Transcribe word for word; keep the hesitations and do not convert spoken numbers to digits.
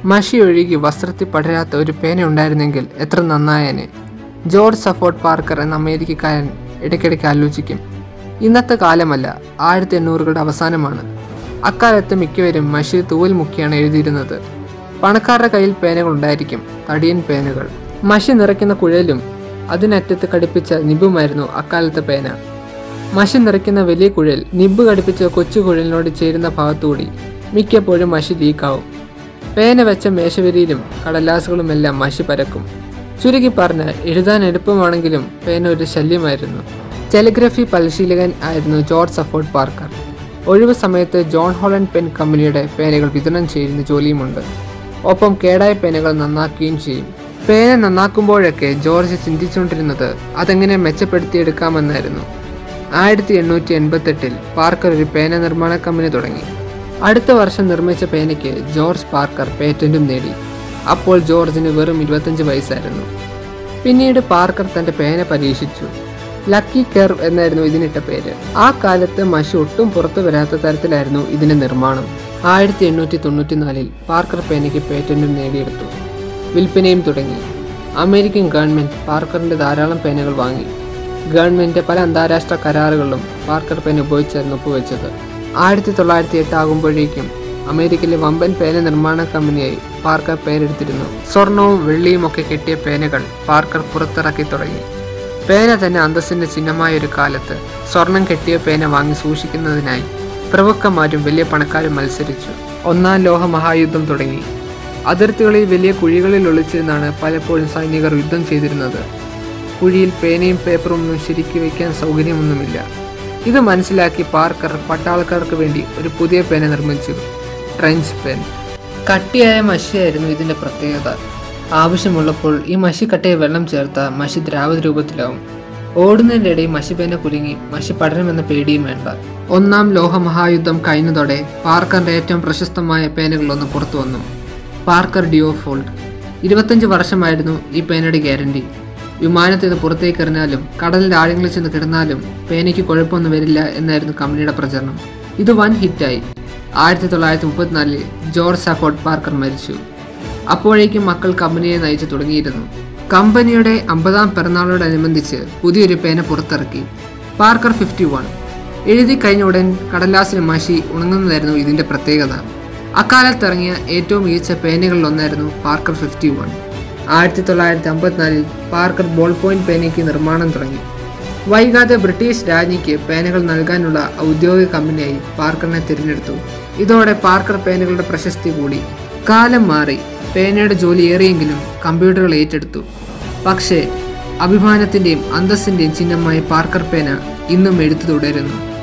മഷി ഒഴുകി വസ്ത്രത്തിൽ പടരാത്ത ഒരു പേന ഉണ്ടായിരുന്നെങ്കിൽ എത്ര നന്നായേനെ. ജോർജ് സഫോർഡ് പാർക്കർ എന്ന അമേരിക്കക്കാരൻ ഇടയ്ക്കിടയ്ക്ക് ആലോചിക്കും. ഇന്നത്തെ കാലമല്ല, ആയിരത്തി എണ്ണൂറുകളുടെ അവസാനമാണ്. അക്കാലത്ത് മിക്കവരും മഷി തൂവൽ മുക്കിയാണ് എഴുതിയിരുന്നത്. പണക്കാരുടെ കയ്യിൽ പേനകൾ ഉണ്ടായിരിക്കും, തടിയൻ പേനകൾ. മഷി നിറയ്ക്കുന്ന കുഴലും അതിനറ്റത്ത് ഘടിപ്പിച്ച നിബുമായിരുന്നു അക്കാലത്തെ പേന. മഷി നിറയ്ക്കുന്ന വലിയ കുഴൽ നിബ് ഘടിപ്പിച്ച കൊച്ചു കുഴലിനോട് ചേരുന്ന ഭാഗത്തുകൂടി മിക്കപ്പോഴും മഷി ലീക്കാവും. പേന വെച്ച മേശവരിയിലും കടലാസുകളുമെല്ലാം മഷി പരക്കും. ചുരുക്കി പറഞ്ഞ് എഴുതാൻ എളുപ്പമാണെങ്കിലും പേന ഒരു ശല്യമായിരുന്നു. ടെലിഗ്രഫി പരിശീലകൻ ആയിരുന്നു ജോർജ് സഫോർഡ് പാർക്കർ. ഒഴിവു സമയത്ത് ജോൺ ഹോളണ്ട് പെൻ കമ്പനിയുടെ പേനകൾ വിതരണം ചെയ്യുന്ന ജോലിയുമുണ്ട്. ഒപ്പം കേടായ പേനകൾ നന്നാക്കുകയും ചെയ്യും. പേന നന്നാക്കുമ്പോഴൊക്കെ ജോർജ് ചിന്തിച്ചുകൊണ്ടിരുന്നത് അതെങ്ങനെ മെച്ചപ്പെടുത്തിയെടുക്കാമെന്നായിരുന്നു. ആയിരത്തി എണ്ണൂറ്റി എൺപത്തെട്ടിൽ പാർക്കർ ഒരു പേന നിർമ്മാണ കമ്പനി തുടങ്ങി. അടുത്ത വർഷം നിർമ്മിച്ച പേനയ്ക്ക് ജോർജ് പാർക്കർ പേറ്റന്റും നേടി. അപ്പോൾ ജോർജിന് വെറും ഇരുപത്തഞ്ച് വയസ്സായിരുന്നു. പിന്നീട് പാർക്കർ തൻ്റെ പേന പരീക്ഷിച്ചു. ലക്കി കെർവ് എന്നായിരുന്നു ഇതിനിട്ട പേര്. ആ കാലത്ത് മഷി ഒട്ടും പുറത്തു വരാത്ത തരത്തിലായിരുന്നു ഇതിൻ്റെ നിർമ്മാണം. ആയിരത്തി എണ്ണൂറ്റി തൊണ്ണൂറ്റി നാലിൽ പാർക്കർ പേനയ്ക്ക് പേറ്റന്റും നേടിയെടുത്തു. വിൽപ്പനയും തുടങ്ങി. അമേരിക്കൻ ഗവൺമെൻറ് പാർക്കറിൻ്റെ ധാരാളം പേനകൾ വാങ്ങി. ഗവൺമെൻറ് പല അന്താരാഷ്ട്ര കരാറുകളിലും പാർക്കർ പേന ഉപയോഗിച്ചായിരുന്നു ഒപ്പുവെച്ചത്. ആയിരത്തി തൊള്ളായിരത്തി എട്ട് ആകുമ്പോഴേക്കും അമേരിക്കയിലെ വമ്പൻ പേന നിർമ്മാണ കമ്പനിയായി പാർക്കർ പേരെടുത്തിരുന്നു. സ്വർണവും വെള്ളിയും ഒക്കെ കെട്ടിയ പേനകൾ പാർക്കർ പുറത്തിറക്കി തുടങ്ങി. പേന തന്നെ അന്തസ്സിൻ്റെ ചിഹ്നമായ ഒരു കാലത്ത് സ്വർണം കെട്ടിയ പേന വാങ്ങി സൂക്ഷിക്കുന്നതിനായി പ്രഭുക്കന്മാരും വലിയ പണക്കാരും മത്സരിച്ചു. ഒന്നാം ലോക മഹായുദ്ധം തുടങ്ങി. അതിർത്തികളിൽ വലിയ കുഴികളിൽ ഒളിച്ചിരുന്നാണ് പലപ്പോഴും സൈനികർ യുദ്ധം ചെയ്തിരുന്നത്. കുഴിയിൽ പേനയും പേപ്പറും ഒന്നും ശരിക്ക് വയ്ക്കാൻ സൗകര്യമൊന്നുമില്ല. ഇത് മനസ്സിലാക്കി പാർക്കർ പട്ടാളക്കാർക്ക് വേണ്ടി ഒരു പുതിയ പേന നിർമ്മിച്ചു, ട്രെഞ്ച് പെൻ. കട്ടിയായ മഷിയായിരുന്നു ഇതിൻ്റെ പ്രത്യേകത. ആവശ്യമുള്ളപ്പോൾ ഈ മഷി കട്ടയെ വെള്ളം ചേർത്ത മഷി ദ്രാവക രൂപത്തിലാവും. ഓടുന്നതിൻ്റെ ഇടയിൽ മഷി പേന കുലുങ്ങി മഷി പടരുമെന്ന പേടിയും വേണ്ട. ഒന്നാം ലോക മഹായുദ്ധം കഴിഞ്ഞതോടെ പാർക്കറിൻ്റെ ഏറ്റവും പ്രശസ്തമായ പേനകളൊന്ന് പുറത്തു വന്നു, പാർക്കർ ഡിയോഫോൾഡ്. ഇരുപത്തഞ്ച് വർഷമായിരുന്നു ഈ പേനയുടെ ഗ്യാരണ്ടി. വിമാനത്തിൽ നിന്ന് പുറത്തേക്ക് എറിഞ്ഞാലും കടലിൻ്റെ ആഴങ്ങളിൽ ചെന്ന് കിടന്നാലും പേനയ്ക്ക് കുഴപ്പമൊന്നും വരില്ല എന്നായിരുന്നു കമ്പനിയുടെ പ്രചരണം. ഇത് വൻ ഹിറ്റായി. ആയിരത്തി തൊള്ളായിരത്തി മുപ്പത്തിനാലിൽ ജോർജ് സഫോർഡ് പാർക്കർ മരിച്ചു. അപ്പോഴേക്കും മക്കൾ കമ്പനിയെ നയിച്ചു തുടങ്ങിയിരുന്നു. കമ്പനിയുടെ അമ്പതാം പിറന്നാളോടനുബന്ധിച്ച് പുതിയൊരു പേന പുറത്തിറക്കി, പാർക്കർ ഫിഫ്റ്റി വൺ. എഴുതി കഴിഞ്ഞ ഉടൻ കടലാസിന് മഷി ഉണങ്ങുന്നതായിരുന്നു ഇതിൻ്റെ പ്രത്യേകത. അക്കാലത്ത് ഇറങ്ങിയ ഏറ്റവും മികച്ച പേനകളിലൊന്നായിരുന്നു പാർക്കർ ഫിഫ്റ്റി വൺ. ആയിരത്തി തൊള്ളായിരത്തി അമ്പത്തിനാലിൽ പാർക്കർ ബോൾ പോയിന്റ് പേനയ്ക്ക് നിർമ്മാണം തുടങ്ങി. വൈകാതെ ബ്രിട്ടീഷ് രാജ്ഞിക്ക് പേനകൾ നൽകാനുള്ള ഔദ്യോഗിക കമ്പനിയായി പാർക്കറിനെ തിരഞ്ഞെടുത്തു. ഇതോടെ പാർക്കർ പേനകളുടെ പ്രശസ്തി കൂടി. കാലം മാറി, പേനയുടെ ജോലി ഏറിയെങ്കിലും കമ്പ്യൂട്ടറുകൾ ഏറ്റെടുത്തു. പക്ഷേ അഭിമാനത്തിൻ്റെയും അന്തസ്സിൻ്റെയും ചിഹ്നമായ പാർക്കർ പേന ഇന്നും എഴുത്തു തുടരുന്നു.